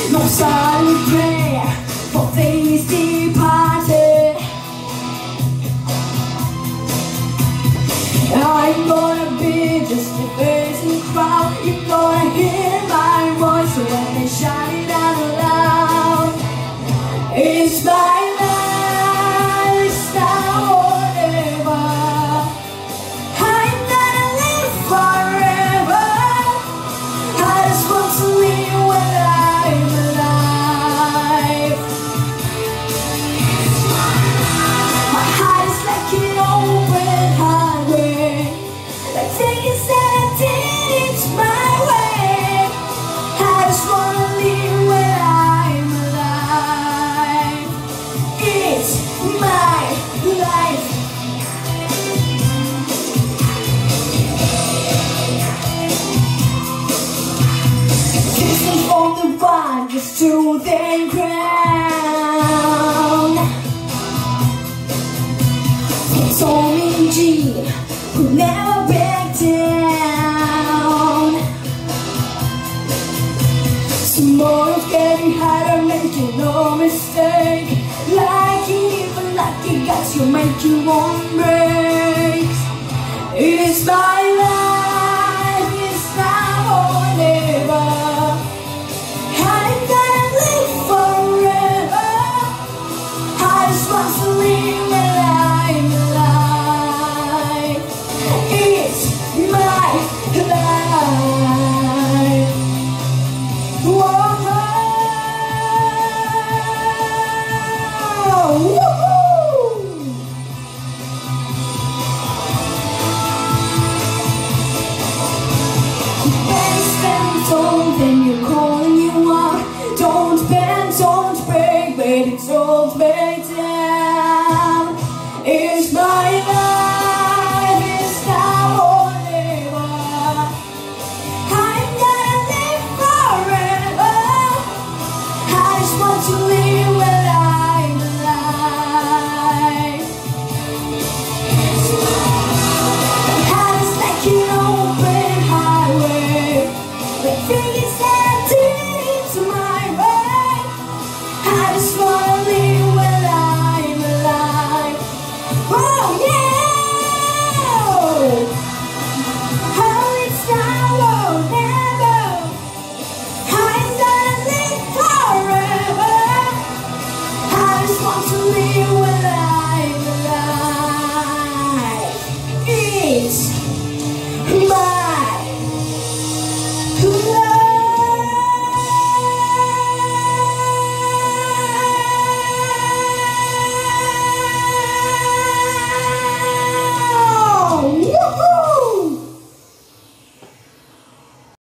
No silent prayer for things departed. I'm gonna be just a face in the crowd. You're gonna hear my voice when they shout it out loud. It's my life, it's now or never. I'm gonna live forever. I just want to live when I'm alive. My heart is like an open highway, like things that I did, it's my way. I just wanna live when I'm alive. It's my life. Kissing from the vine just to the ground. Tommy G, who never back down. Tomorrow's getting harder, making no mistake. Like even lucky guys, you make you one break. It's my life, it's now or never. I'm gonna live forever. I just want to live when I'm alive. It's my life. Whoa.